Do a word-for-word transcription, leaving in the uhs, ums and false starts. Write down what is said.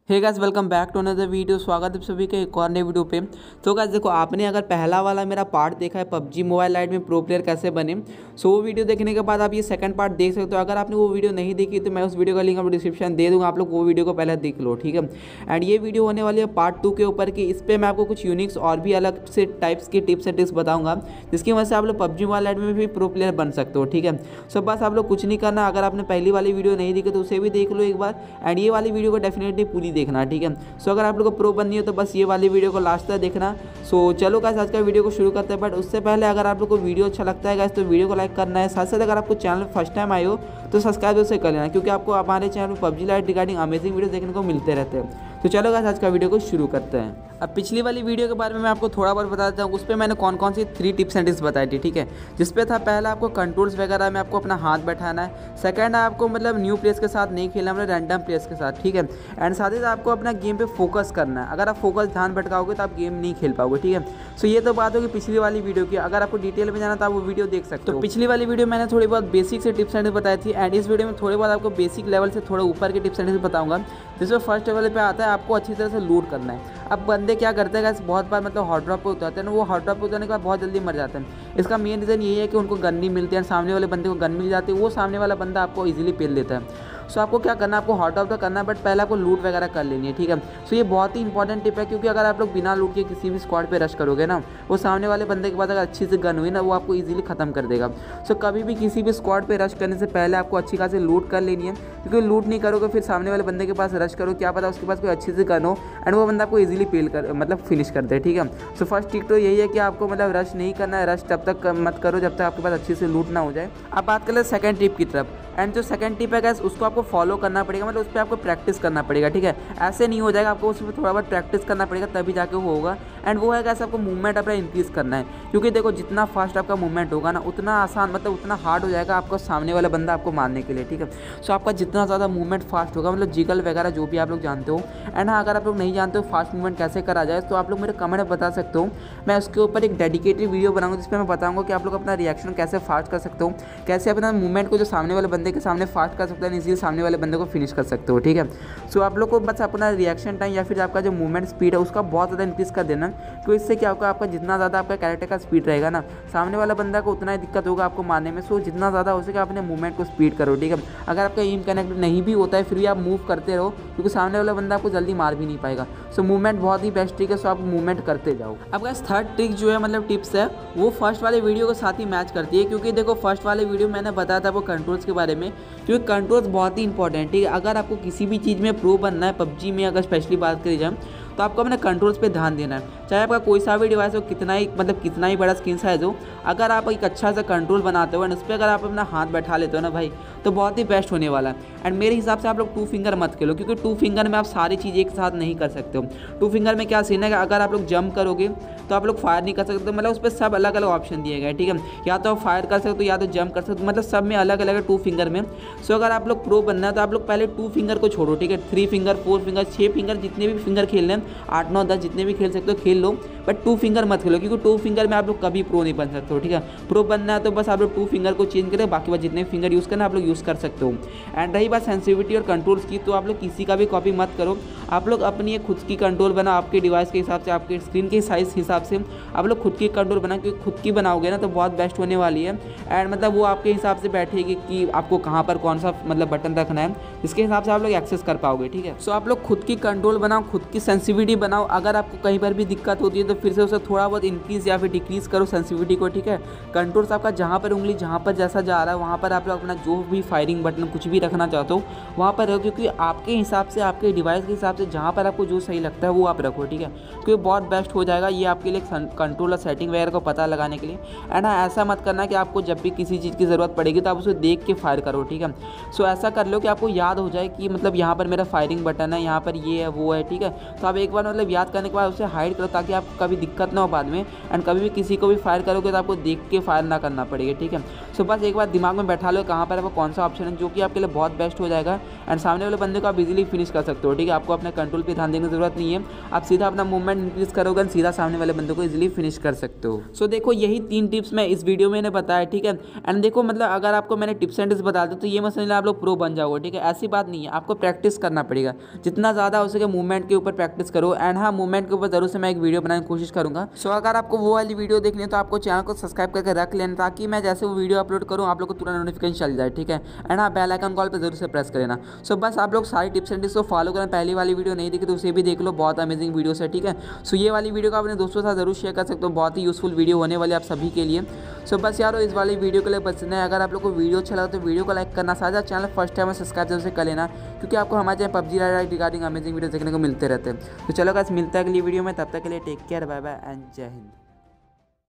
Hey guys, welcome back to another video. स्वागत है सभी का एक और नए वीडियो पे। तो गाइस देखो, आपने अगर पहला वाला मेरा पार्ट देखा है पबजी मोबाइल लाइट में प्रो प्लेयर कैसे बने, सो वो वीडियो देखने के बाद आप ये सेकंड पार्ट देख सकते हो। अगर आपने वो वीडियो नहीं देखी तो मैं उस वीडियो का लिंक आपको डिस्क्रिप्शन दे दूँगा, आप लोग वो वीडियो को पहले देख लो, ठीक है। एंड ये वीडियो होने वाली है पार्ट टू के ऊपर की। इस पर मैं आपको कुछ यूनिक्स और भी अलग से टाइप्स की टिप्स एंड ट्रिक्स बताऊँगा, जिसकी वजह से आप लोग पबजी मोबाइल लाइट में भी प्रो प्लेयर बन सकते हो, ठीक है। सो बस आप लोग कुछ नहीं करना, अगर आपने पहली वाली वीडियो नहीं देखी तो उसे भी देख लो एक बार, एंड ये वाली वीडियो को डेफिनेटली पूरी देखना, ठीक है। सो अगर आप लोग को प्रो बननी है तो बस ये वाली वीडियो को लास्ट तक देखना। सो चलो गाइस, आज का वीडियो को शुरू करते हैं। बट उससे पहले अगर आप लोग को वीडियो अच्छा लगता है गाइस तो वीडियो को लाइक करना है। साथ साथ अगर आपको चैनल फर्स्ट टाइम आए हो तो सब्सक्राइब उसे कर लेना, क्योंकि आपको हमारे चैनल पर PUBG lite regarding amazing video देखने को मिलते रहते हैं। तो चलो गाइस, आज का वीडियो को शुरू करते हैं। अब पिछली वाली वीडियो के बारे में मैं आपको थोड़ा बहुत बता देता हूँ। उस पर मैंने कौन कौन सी थ्री टिप्स एंड ट्रिक्स बताई थी, ठीक है। जिसपे था पहला आपको कंट्रोल्स वगैरह में आपको अपना हाथ बैठाना है। सेकंड आपको मतलब न्यू प्लेयर्स के साथ नहीं खेलना, मतलब रैंडम प्लेयर्स के साथ, ठीक है। एंड साथ ही साथ आपको अपना गेम पे फोकस करना है। अगर आप फोकस ध्यान भटकाओगे तो आप गेम नहीं खेल पाओगे, ठीक है। सो ये तो बात होगी पिछली वाली वीडियो की। अगर आपको डिटेल में जाना तो आप वो वीडियो देख सकते हो। तो पिछली वाली वीडियो मैंने थोड़ी बहुत बेसिक से टिप्स एंड बताई थी, एंड इस वीडियो में थोड़ी बहुत आपको बेसिक लेवल से थोड़ा ऊपर के टिप्स एंड ट्रिक्स बताऊंगा। जिसमें फर्स्ट लेवल पे आता है आपको अच्छी तरह से लूट करना है। अब बंदे क्या करते हैं गाइस, बहुत बार मतलब हॉट ड्रॉप पे उतरते हैं ना, वो हॉट ड्रॉप पे उतरने के बाद बहुत जल्दी मर जाते हैं। इसका मेन रीज़न यही है कि उनको गन नहीं मिलती है, सामने वाले बंदे को गन मिल जाती है, वो सामने वाला बंदा आपको इजीली पेल देता है। सो आपको क्या करना है, आपको हॉट ड्रॉप तो करना है, बट पहले आपको लूट वगैरह कर लेनी है, ठीक है। सो ये बहुत ही इंपॉर्टेंट टिप है, क्योंकि अगर आप लोग बिना लूट के किसी भी स्क्वाड पे रश करोगे ना, वो सामने वाले बंदे के पास अगर अच्छी से गन हुई ना, वो आपको इजीली खत्म कर देगा। सो कभी भी किसी भी स्क्वाड पे रश करने से पहले आपको अच्छी खासी लूट कर लेनी है, क्योंकि लूट नहीं करोगे फिर सामने वाले बंदे के पास रश करो, क्या पता उसके पास कोई अच्छी से गन हो एंड वो बंदा आपको इजीली पेल कर मतलब फिनिश कर दे, ठीक है। सो फर्स्ट टिप तो यही है कि आपको मतलब रश नहीं करना है। रश तब तक मत करो जब तक आपके पास अच्छी से लूट ना हो जाए। अब बात कर ले सेकंड टिप की तरफ। एंड जो सेकंड टिप है गाइस, उसको आपको फॉलो करना पड़ेगा, मतलब उस पर आपको प्रैक्टिस करना पड़ेगा, ठीक है। ऐसे नहीं हो जाएगा, आपको उस पर थोड़ा बहुत प्रैक्टिस करना पड़ेगा, तभी जाके वो होगा। एंड वो है गाइस, आपको मूवमेंट अपना इंक्रीज़ करना है, क्योंकि देखो जितना फास्ट आपका मूवमेंट होगा ना, उतना आसान मतलब उतना हार्ड हो जाएगा आपको सामने वाला बंदा आपको मारने के लिए, ठीक है। सो आपका जितना ज़्यादा मूवमेंट फास्ट होगा, मतलब जिगल वगैरह जो भी आप लोग जानते हो। एंड हाँ, अगर आप लोग नहीं जानते हो फास्ट मूवमेंट कैसे करा जाए तो आप लोग मेरे कमेंट में बता सकते हो। मैं उसके ऊपर एक डेडिकेटेड वीडियो बनाऊंगा, जिसमें मैं बताऊंगा कि आप लोग अपना रिएक्शन कैसे फास्ट कर सकते हो, कैसे अपना मूवमेंट को जो सामने वाले बंदे के सामने फास्ट कर सकते हैं, इसीलिए सामने वाले बंदे को फिनिश कर सकते हो, ठीक है। सो आप लोग को बस अपना रिएक्शन टाइम या फिर आपका जो मूवमेंट स्पीड है उसका बहुत ज़्यादा इंक्रीज़ कर देना। तो इससे क्या होगा, आपका जितना ज़्यादा आपका कैरेक्टर का स्पीड रहेगा ना, सामने वाला बंदा को उतना ही दिक्कत होगा आपको मारने में। सो जितना ज़्यादा हो सके अपने मूवमेंट को स्पीड करो, ठीक है। अगर आपका एम कनेक्ट नहीं भी होता है फिर भी आप मूव करते रहो, क्योंकि सामने वाला बंदा आपको जल्दी मार भी नहीं पाएगा। सो मूवमेंट बहुत ही बेस्ट ट्रिक है, सो आप मूवमेंट करते जाओ। अब गाइस थर्ड ट्रिक जो है मतलब टिप्स है, वो फर्स्ट वाले वीडियो के साथ ही मैच करती है, क्योंकि देखो फर्स्ट वाले वीडियो मैंने बताया था वो कंट्रोल्स के बारे में, क्योंकि कंट्रोल्स बहुत ही इंपॉर्टेंट, ठीक है। अगर आपको किसी भी चीज़ में प्रो बनना है पबजी में, अगर स्पेशली बात करी जाए तो आपको अपने कंट्रोल्स पे ध्यान देना है। चाहे आपका कोई सा भी डिवाइस हो, कितना ही मतलब कितना ही बड़ा स्क्रीन साइज हो, अगर आप एक अच्छा सा कंट्रोल बनाते हो एंड उस पर अगर आप अपना हाथ बैठा लेते हो ना भाई, तो बहुत ही बेस्ट होने वाला है। एंड मेरे हिसाब से आप लोग टू फिंगर मत खेलो, क्योंकि टू फिंगर में आप सारी चीज़ एक साथ नहीं कर सकते हो। टू फिंगर में क्या सीन है कि अगर आप लोग जंप करोगे तो आप लोग फायर नहीं कर सकते, मतलब उस पर सब अलग अलग ऑप्शन दिए गए, ठीक है। या तो आप फायर कर सकते हो या तो जंप कर सकते हो, मतलब सब में अलग अलग है टू फिंगर में। सो अगर आप लोग प्रो बनना है तो आप लोग पहले टू फिंगर को छोड़ो, ठीक है। थ्री फिंगर, फोर फिंगर, छः फिंगर, जितने भी फिंगर खेलने हैं, आठ नौ दस जितने भी खेल सकते हो खेल लो, बट टू फिंगर मत खेलो, क्योंकि टू फिंगर में आप लोग कभी प्रो नहीं बन सकते हो, ठीक है। प्रो बनना है तो बस आप लोग टू फिंगर को चेंज करें, बाकी बात जितने फिंगर यूज़ करना आप लोग यूज़ कर सकते हो। एंड रही बात सेंसिटिविटी और कंट्रोल्स की, तो आप लोग किसी का भी कॉपी मत करो, आप लोग अपनी एक खुद की कंट्रोल बनाओ, आपके डिवाइस के हिसाब से, आपके स्क्रीन के साइज हिसाब से आप लोग खुद की कंट्रोल बनाओ, क्योंकि खुद की बनाओगे ना तो बहुत बेस्ट होने वाली है। एंड मतलब वो आपके हिसाब से बैठेगी कि आपको कहाँ पर कौन सा मतलब बटन रखना है, इसके हिसाब से आप लोग एक्सेस कर पाओगे, ठीक है। सो आप लोग खुद की कंट्रोल बनाओ, खुद की सेंसिटिविटी बनाओ। अगर आपको कहीं पर भी दिक्कत होती है तो फिर से उसे थोड़ा बहुत इंक्रीज़ या फिर डिक्रीज़ करो सेंसिटिविटी को, ठीक है। कंट्रोल्स आपका जहाँ पर उंगली जहाँ पर जैसा जा रहा है वहाँ पर आप लोग अपना जो भी फायरिंग बटन कुछ भी रखना चाहते हो वहाँ पर रखो, क्योंकि आपके हिसाब से, आपके डिवाइस के हिसाब से जहाँ पर आपको जो सही लगता है वो आप रखो, ठीक है। क्योंकि बहुत बेस्ट हो जाएगा ये आपके लिए कंट्रोल और सेटिंग वगैरह को पता लगाने के लिए। एंड हाँ, ऐसा मत करना कि आपको जब भी किसी चीज़ की ज़रूरत पड़ेगी तो आप उसे देख के फायर करो, ठीक है। सो ऐसा कर लो कि आपको याद हो जाए कि मतलब यहाँ पर मेरा फायरिंग बटन है, यहाँ पर ये है वो है, ठीक है। तो आप एक बार मतलब याद करने के बाद उसे हाइड करो, ताकि आपको कभी दिक्कत ना हो बाद में। एंड कभी भी किसी को भी फायर करोगे तो आपको देख के फायर ना करना पड़ेगा, ठीक है। सो बस एक बार दिमाग में बैठा लो कहाँ पर है वो कौन सा ऑप्शन है जो कि आपके लिए बहुत बेस्ट हो जाएगा एंड सामने वाले बंदे को आप इजीली फिनिश कर सकते हो। ठीक है, आपको अपने कंट्रोल पे ध्यान देने की जरूरत नहीं है, आप सीधा अपना मूवमेंट इंक्रीज करोगे और सीधा सामने वाले बंदे को इजीली फिनिश कर सकते हो। सो देखो यही तीन टिप्स मैं इस वीडियो में बताया। ठीक है, एंड देखो मतलब अगर आपको मैंने टिप्स एंड टिप्स बता दूँ तो ये मत समझना आप लोग प्रो बन जाओगे। ठीक है, ऐसी बात नहीं है, आपको प्रैक्टिस करना पड़ेगा, जितना ज़्यादा हो सके मूवमेंट के ऊपर प्रैक्टिस करो। एंड हाँ, मूवमेंट के ऊपर जरूर से मैं एक वीडियो बनाने की कोशिश करूँगा। सो अगर आपको वो वाली वीडियो देखनी है तो आपको चैनल को सब्सक्राइब करके रख लेना, ताकि मैं जैसे वो वीडियो अपलोड करूँ आप लोग को तुरंत नोटिफिकेशन चल जाए। ठीक है, एंड हाँ, बेल आइकन कॉल पर जरूर से प्रेस कर लेना। सो बस आप लोग सारी टिप्स एंड टिप्स को फॉलो करना। पहली वाली वीडियो नहीं देखी तो उसे भी देख लो, बहुत अमेजिंग वीडियो है। ठीक है, सो ये वाली वीडियो को अपने दोस्तों के साथ जरूर शेयर कर सकते हो, बहुत ही यूजफुल वीडियो होने वाली आप सभी के लिए। सो बस यारो इस वाली वीडियो के लिए बस है। अगर आप लोग को वीडियो अच्छा लगा तो वीडियो को लाइक करना, साझा चैनल फर्स्ट टाइम सब्सक्राइब जरूर से कर लेना, क्योंकि आपको हमारे channel PUBG regarding amazing video देखने को मिलते रहते हैं। तो चलो गाइस, मिलता है अगली वीडियो में, तब तक के लिए take care, bye bye and जय हिंद।